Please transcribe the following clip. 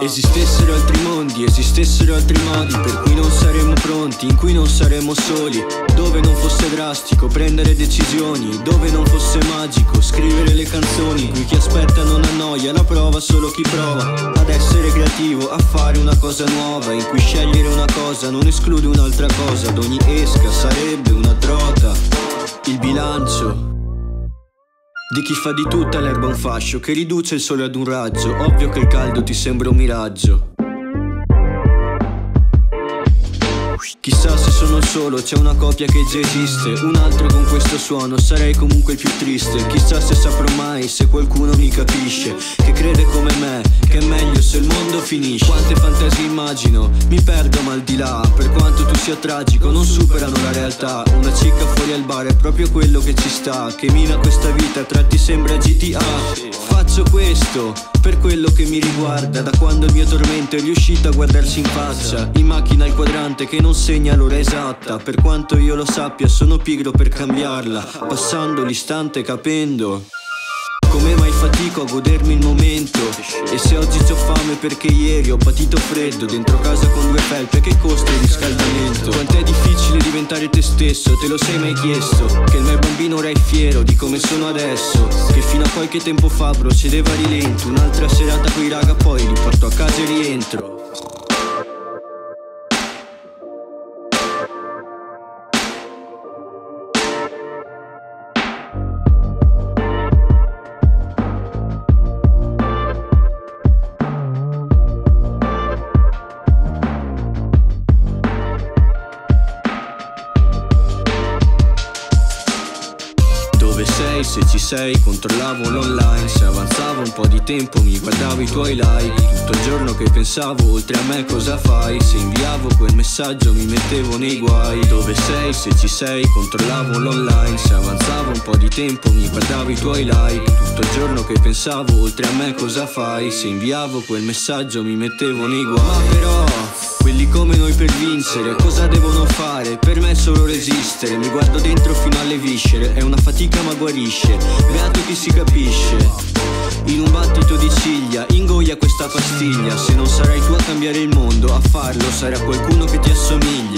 Esistessero altri mondi, esistessero altri modi per cui non saremmo pronti, in cui non saremmo soli, dove non fosse drastico prendere decisioni, dove non fosse magico scrivere le canzoni, in cui chi aspetta non annoia, la prova solo chi prova ad essere creativo, a fare una cosa nuova, in cui scegliere una cosa non esclude un'altra cosa, ad ogni esca sarebbe una trota. Il bilancio di chi fa di tutta l'erba un fascio, che riduce il sole ad un raggio, ovvio che il caldo ti sembra un miraggio. Chissà se sono solo, c'è una copia che già esiste, un altro con questo suono, sarei comunque il più triste. Chissà se saprò mai, se qualcuno mi capisce, che crede come me, che è meglio se il mondo finisce. Quante fantasie immagino, mi perdo ma al di là, per quanto tu sia tragico, non superano la realtà. Una cicca fuori al bar è proprio quello che ci sta, che mina questa vita, a tratti sembra GTA. Faccio questo per quello che mi riguarda, da quando il mio tormento è riuscito a guardarsi in faccia. In macchina il quadrante che non segna l'ora esatta, per quanto io lo sappia sono pigro per cambiarla, passando l'istante capendo come mai fatico a godermi il momento. E se oggi c'ho fame perché ieri ho patito freddo dentro casa con 2 felpe, che costa il riscaldamento? Quant'è difficile diventare te stesso, te lo sei mai chiesto? Che il mio bambino ora è fiero di come sono adesso, che fino a qualche tempo fa procedeva a rilento. Un'altra serata coi raga, poi li porto a casa e rientro. Dove sei, se ci sei, controllavo l'online, se avanzava un po' di tempo mi guardavo i tuoi like. Tutto il giorno che pensavo, oltre a me cosa fai, se inviavo quel messaggio mi mettevo nei guai. Dove sei, se ci sei, controllavo l'online, se avanzava un po' di tempo mi guardavo i tuoi like. Tutto il giorno che pensavo, oltre a me cosa fai, se inviavo quel messaggio mi mettevo nei guai. Ma però quelli come noi per vincere cosa devono fare? Per me è solo resistere, mi guardo dentro fino alle viscere, è una fatica ma guarisce, beato chi si capisce. In un battito di ciglia, ingoia questa pastiglia, se non sarai tu a cambiare il mondo, a farlo sarà qualcuno che ti assomiglia.